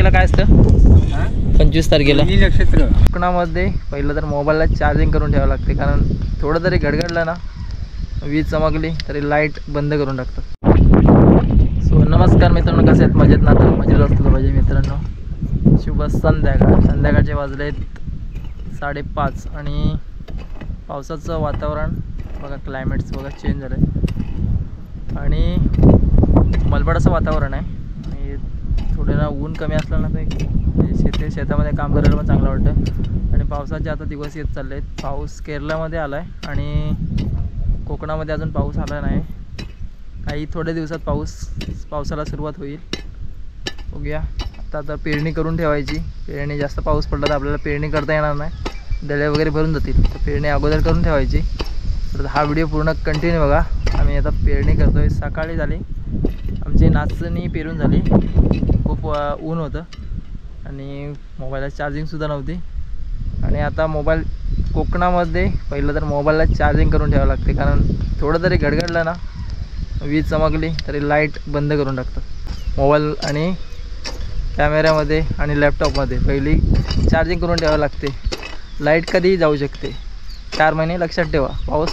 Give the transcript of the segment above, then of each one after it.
तारखेला काय असतं? 25 तारखेला नक्षत्र. कोकणामध्ये पहिलं तर मोबाईलला चार्जिंग करून ठेवावं लागते, कारण थोडं तरी गडगडलं ना, वीज चमकली तरी लाईट बंद करून टाकतात. सो नमस्कार मित्रांनो, कसे आहेत? मजेत ना? तर मजेत असतो पाहिजे मित्रांनो. शुभ संध्याकाळचे वाजले आहेत 5:30 आणि पावसाचं वातावरण बघा, क्लायमेट्स बघा चेंज झालं आहे आणि मलबड असं वातावरण आहे. आणि थोडं ना ऊन कमी असलं ना तर शेतामध्ये काम करायला पण चांगलं वाटतं. आणि पावसाचे आता दिवस येत चालले आहेत. पाऊस केरळामध्ये आला आहे आणि कोकणामध्ये अजून पाऊस आला नाही. काही थोड्या दिवसात पावसाला सुरुवात होईल. बघूया. आता पेरणी करून ठेवायची. पेरणी जास्त पाऊस पडला तर आपल्याला पेरणी करता येणार नाही, दळे वगैरे भरून जातील. तर पेरणी अगोदर करून ठेवायची. तर हा व्हिडिओ पूर्ण कंटिन्यू बघा. आम्ही आता पेरणी करतो आहे. सकाळी झाली आमची नाचणी पेरून झाली. खूप ऊन होतं आणि मोबाईलला चार्जिंगसुद्धा नव्हती. आणि आता मोबाईल कोकणामध्ये पहिलं तर मोबाईलला चार्जिंग करून ठेवावं लागते, कारण थोडं तरी गडगडलं ना, वीज चमकली तरी लाईट बंद करून टाकतात. मोबाईल आणि कॅमेऱ्यामध्ये आणि लॅपटॉपमध्ये पहिली चार्जिंग करून ठेवावं लागते. लाईट कधीही जाऊ शकते. 4 महिने लक्षात ठेवा.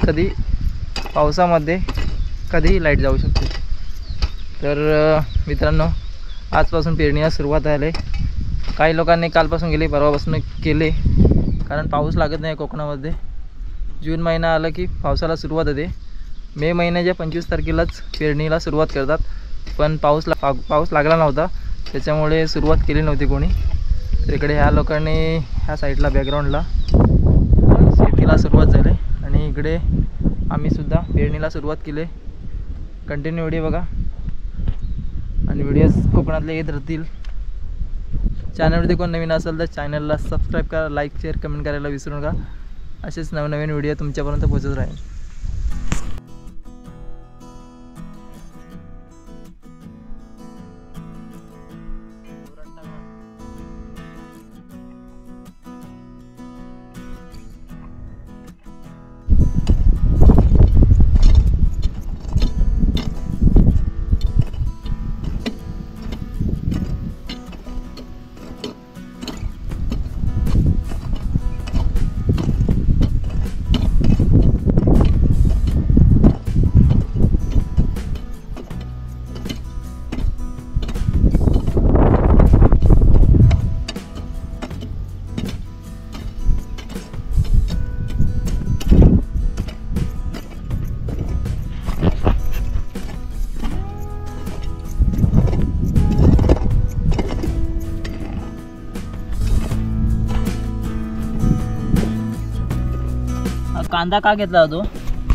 पावसामध्ये कधीही लाईट जाऊ शकते. तर मित्रांनो, आजपासून पेरणीला सुरुवात झाली. काही लोकांनी कालपासून गेले, परवापासून केले, कारण पाऊस लागत नाही कोकणामध्ये. जून महिना आला की पावसाला सुरुवात होते. मे महिन्याच्या 25 तारखेलाच पेरणीला सुरुवात करतात. पण पाऊस लागला नव्हता, त्याच्यामुळे सुरुवात केली नव्हती कोणी. तर इकडे ह्या लोकांनी ह्या साईडला बॅकग्राऊंडला शेतीला सुरुवात झाली आणि इकडे आम्हीसुद्धा पेरणीला सुरुवात केली. कंटिन्यू व्हिडिओ बघा आणि व्हिडिओज कोकणातले येत राहतील. चॅनलवरती कोण नवीन असेल तर चॅनलला सबस्क्राईब करा, लाईक शेअर कमेंट करायला विसरू नका. असेच नवनवीन व्हिडिओ तुमच्यापर्यंत पोहोचत राहील. कांदा का घेतला तो?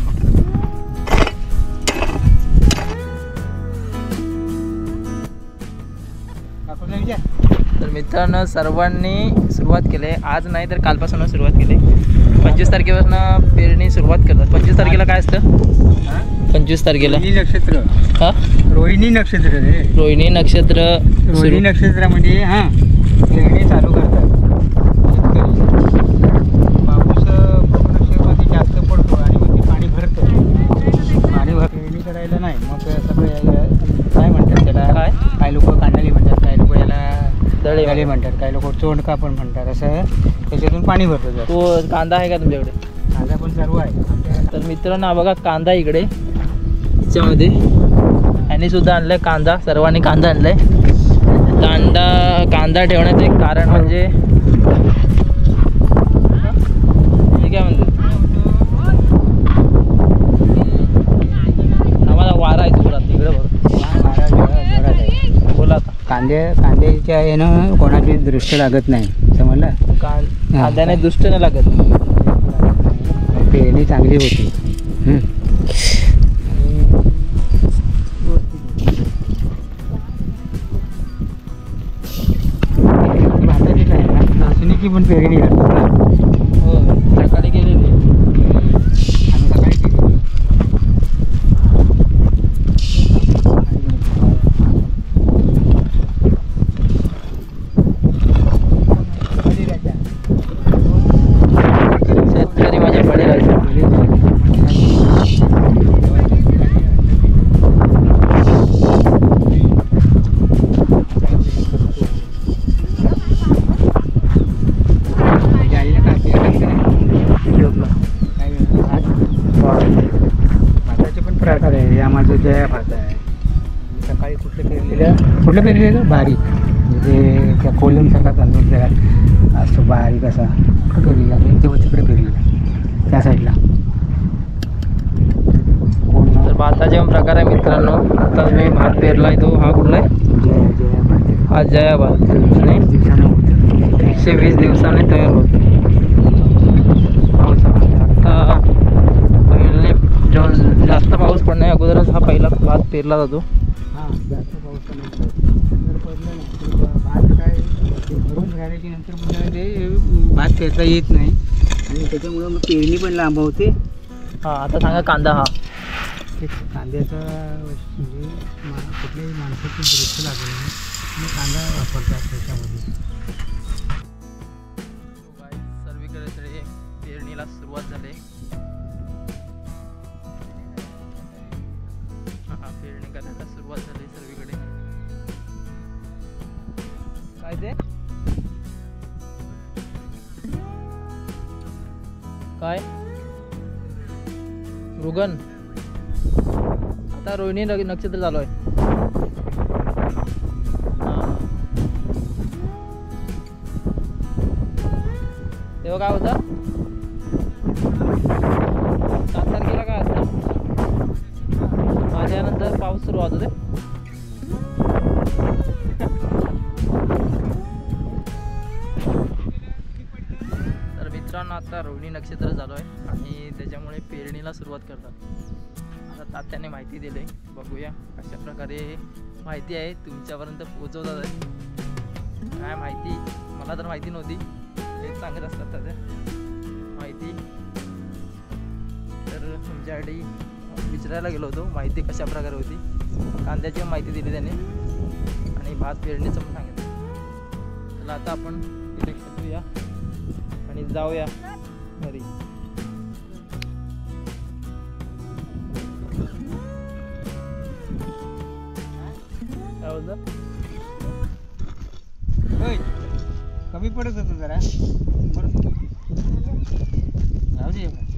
तर मित्रांनो, सर्वांनी सुरुवात केली. आज नाही तर कालपासून सुरुवात केली. 25 तारखेपासून पेरणी सुरुवात करतात. 25 तारखेला काय असतं? 25 तारखेला नक्षत्र. हा, रोहिणी नक्षत्र. रोहिणी नक्षत्रामध्ये पेरणी चालू करतात. पेरणी करायला नाही, मग सगळं काय म्हणतात त्याला, काही लोक कांडाली म्हणतात, काही लोक याला दळे म्हणतात, काही लोक चोंडका पण म्हणतात. असं त्याच्यातून पाणी भरतं. तो कांदा आहे का तुमच्याकडे? कांदा पण सर्व आहे. तर मित्रांनो बघा, कांदा इकडे याच्यामध्ये ह्याने सुद्धा आणलाय कांदा. सर्वांनी कांदा आणलाय. कांदा ठेवण्याचं एक कारण म्हणजे काय म्हणतो, आम्हाला वारा आहे जोरात. तिकडे बघा, वारा जोरात आहे. बोला आता. कांद्याच्या यानं कोणाची दृष्टी लागत नाही, समजलं? कांद्याने दृष्ट नाही लागत. पेरणी चांगली होती. नाचणीची पण पेरणी करतात ना. हो, सकाळी गेलेली. आम्ही सकाळी केली. शेतकरी माझ्या कडे राहायचे. जया भात आहे. सकाळी कुठलं पेरलेलं बारीक म्हणजे त्या कोलमसारखा तांदूळ जरा असतो बारीक असा कुठं पेरलेला तेव्हा तिकडे पेरलेला त्या साईडला. तर भाताचे पण प्रकार आहे मित्रांनो. आता मी भात पेरलाय तो हा कुठला आहे? जया भात हा जया भात आणि 120 दिवसांनी तयार होतो. आता पहिले जेव्हा जास्त पाऊस पडण्या अगोदरच हा पहिला भात पेरला जातो. हां जास्त पाऊस जर पडलं नाही तर भात काय भरून झाल्याच्या नंतर पुन्हा ते भात पेरता येत नाही आणि त्याच्यामुळं मग पेरणी पण लांब होते. हा आता सांगा कांदा हा तेच कांद्याचा म्हणजे कुठल्याही माणसाची दृष्टी लागली नाही मग कांदा वापरतात त्याच्यामध्ये. सर्वीकडे तरी पेरणीला सुरुवात झाली. हा पेरणी करायला सुरुवात झाली सर्वीकडे. काय ते काय मृगन आता रोहिणी नक्षत्र चालू आहे. तेव्हा काय होतं 7 तारखेला काय असतं माझ्यानंतर पाऊस सुरुवात होते. तर मित्रांनो आता रोहिणी नक्षत्र चालू आहे आणि त्याच्यामुळे पेरणीला सुरुवात करतात. आता तात्याने माहिती दिली बघूया कशा प्रकारे माहिती आहे तुमच्यापर्यंत पोहोचवतात आहे. काय माहिती मला तर माहिती नव्हती. हेच सांगत असतात तात्या माहिती. तर तुमच्यासाठी विचारायला गेलो होतो माहिती कशा प्रकारे होती. कांद्याची माहिती दिली त्याने आणि भात पेरणीचं पण सांगितलं. चला आता आपण तिथे खेळूया आणि जाऊया घरी. काय बोलतं कमी पडत होतं जरा बरं राहू दे.